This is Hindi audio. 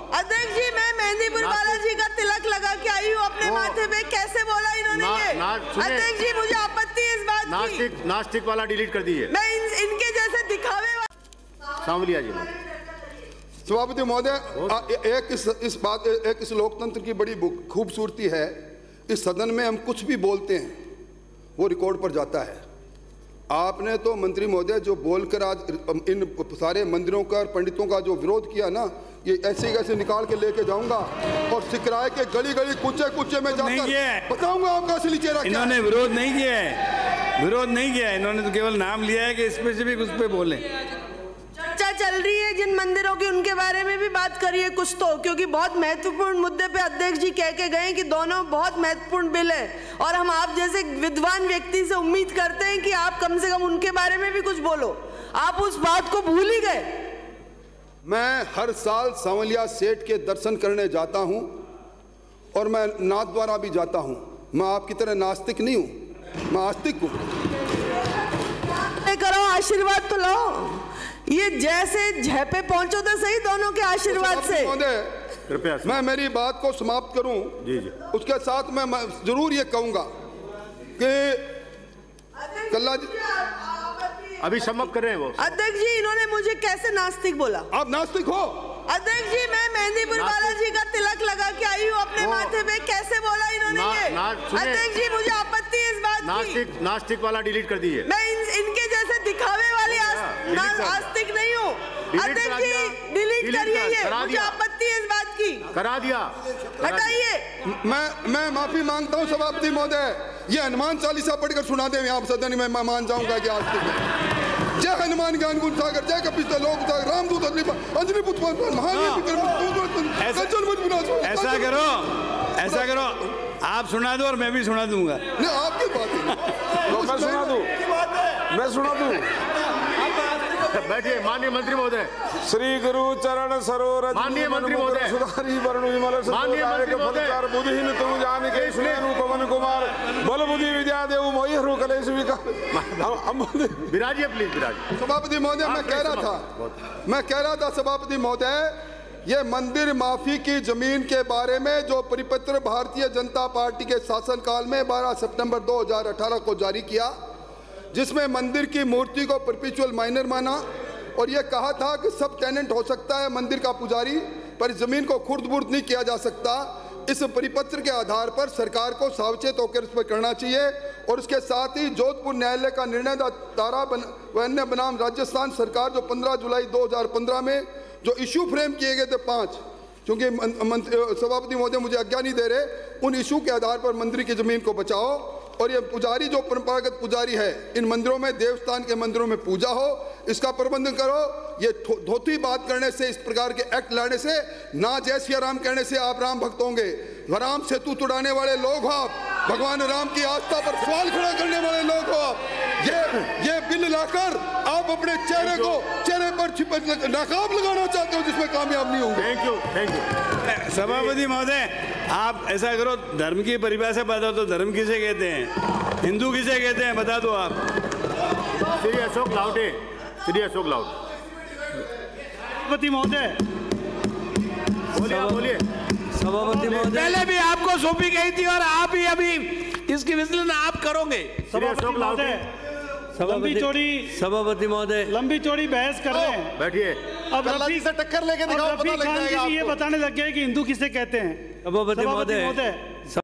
अध्यक्ष जी, मैं मेहंदीपुर बालाजी का तिलक लगा के आई हूँ अपने माथे पे। कैसे बोला इन्होंने ये? अध्यक्ष जी, मुझे आपत्ति है इस बात की। नास्तिक वाला डिलीट कर दिए। मैं इनके जैसे दिखावे सांवलिया जी। सभापति महोदय, एक इस लोकतंत्र की बड़ी खूबसूरती है, इस सदन में हम कुछ भी बोलते हैं वो रिकॉर्ड पर जाता है। आपने तो मंत्री महोदय जो बोलकर आज इन सारे मंदिरों का और पंडितों का जो विरोध किया ना, ये ऐसे कैसे निकाल के लेके जाऊंगा और सिकराए के गली गली कुचे कुचे में जाकर बताऊंगा आपका असली चेहरा क्या है। इन्होंने विरोध नहीं किया है, विरोध नहीं किया है, इन्होंने तो केवल नाम लिया है कि स्पेसिफिक उस पर बोले। चर्चा चल रही है जिन मंदिरों की, उनके बारे में भी बात करिए कुछ तो, क्योंकि बहुत महत्वपूर्ण मुद्दे पे अध्यक्ष जी कह के गए कि दोनों बहुत महत्वपूर्ण बिल है और हम आप जैसे विद्वान व्यक्ति से उम्मीद करते हैं कि आप कम से कम उनके बारे में भी कुछ बोलो। आप उस बात को भूल ही गए। मैं हर साल सांवलिया सेठ के दर्शन करने जाता हूं और मैं नाथद्वारा भी जाता हूं। मैं आपकी तरह नास्तिक नहीं हूं, मैं आस्तिक हूं। करो, आशीर्वाद तो लो। ये जैसे झेपे पहुंचो तो सही दोनों के आशीर्वाद से। कृपया मैं मेरी बात को समाप्त करूं। जी जी। उसके साथ मैं जरूर ये कहूंगा कि कल्ला अभी समाप्त कर रहे हैं वो। अध्यक्ष जी, इन्होंने मुझे कैसे नास्तिक बोला? आप नास्तिक हो? अध्यक्ष जी, मैं मेहंदीपुर बालाजी का तिलक लगा के आई हूँ अपने माथे पे। कैसे बोला इन्होंने ये? अध्यक्ष जी, मुझे आपत्ति है इस बात की। नास्तिक वाला डिलीट कर दिए। मैं इनके जैसे दिखावे वाली आस्तिक नहीं हूँ। अध्यक्ष जी, डिलीट करिए ये, मुझे आपत्ति है इस बात की। करा दिया, हटाइए। मैं माफी मांगता हूँ सभापति महोदय। ये हनुमान चालीसा पढ़कर सुना दे आप सदन में, मैं मान जाऊंगा कि आस्तिक है। जय हनुमान ज्ञान गुण सागर, जय कपीस लोक सागर, रामदूत अंजनी पुत्र ऐसा करो, आप सुना दो और मैं भी सुना दूंगा। नहीं, आपकी बात है। मैं सुना दूं, मैं सुना दूं। बैठिए माननीय मंत्री महोदय। श्री गुरु चरण सरोज माननीय मंत्री महोदय। सुधारी वर्ण विमल माननीय मंत्री महोदय। बुद्धिहीन तुम जान के इसलिए पवन कुमार बल बुद्धि विद्या देव मोहि हरु कलेश विकार। विराजिए प्लीज, विराजिए। सभापति महोदय, मैं कह रहा था सभापति महोदय, ये मंदिर माफी की जमीन के बारे में जो परिपत्र भारतीय जनता पार्टी के शासनकाल में 12 सितंबर 2018 को जारी किया, जिसमें मंदिर की मूर्ति को परपेचुअल माइनर माना और यह कहा था कि सब टेनेंट हो सकता है मंदिर का पुजारी, पर जमीन को खुर्द-बुर्द नहीं किया जा सकता। इस परिपत्र के आधार पर सरकार को सावचेत होकर इस पर करना चाहिए और उसके साथ ही जोधपुर न्यायालय का निर्णय तारा वन्य बनाम राजस्थान सरकार जो 15 जुलाई 2015 में जो इशू फ्रेम किए गए थे 5, क्योंकि सभापति महोदय मुझे आज्ञा नहीं दे रहे, उन इशू के आधार पर मंदिर की जमीन को बचाओ और ये पुजारी जो परंपरागत पुजारी है इन मंदिरों में, देवस्थान के मंदिरों में पूजा हो, इसका प्रबंधन करो। ये धोती बात करने से, इस प्रकार के एक्ट लाने से, ना जय सिया राम कहने से आप राम भक्त होंगे। राम सेतु तुड़ाने वाले लोग हो आप, भगवान राम की आस्था पर सवाल खड़ा करने वाले लोग हो आप। ये बिल लाकर आप अपने चेहरे पर नकाब लगाना चाहते हो जिसमें कामयाब नहीं होंगे। Thank you. सभापति महोदय, आप ऐसा करो, धर्म की परिभाषा बता दो। धर्म किसे कहते हैं, हिंदू किसे कहते हैं, बता दो आप। श्री अशोक लाउटे, श्री अशोक लाउटे। सभापति महोदय, बोलिए। सभापति महोदय, पहले भी आपको सौंपी गई थी और आप ही अभी इसकी विश्लेषण आप करोगे। सभापति महोदय, सभापति महोदय, लंबी चौड़ी बहस कर रहे हैं। बैठिए। अब रफी से टक्कर लेके दिखाओ, पता लग जाएगा। ये बताने लग गए कि हिंदू किसे कहते हैं। सभापति महोदय।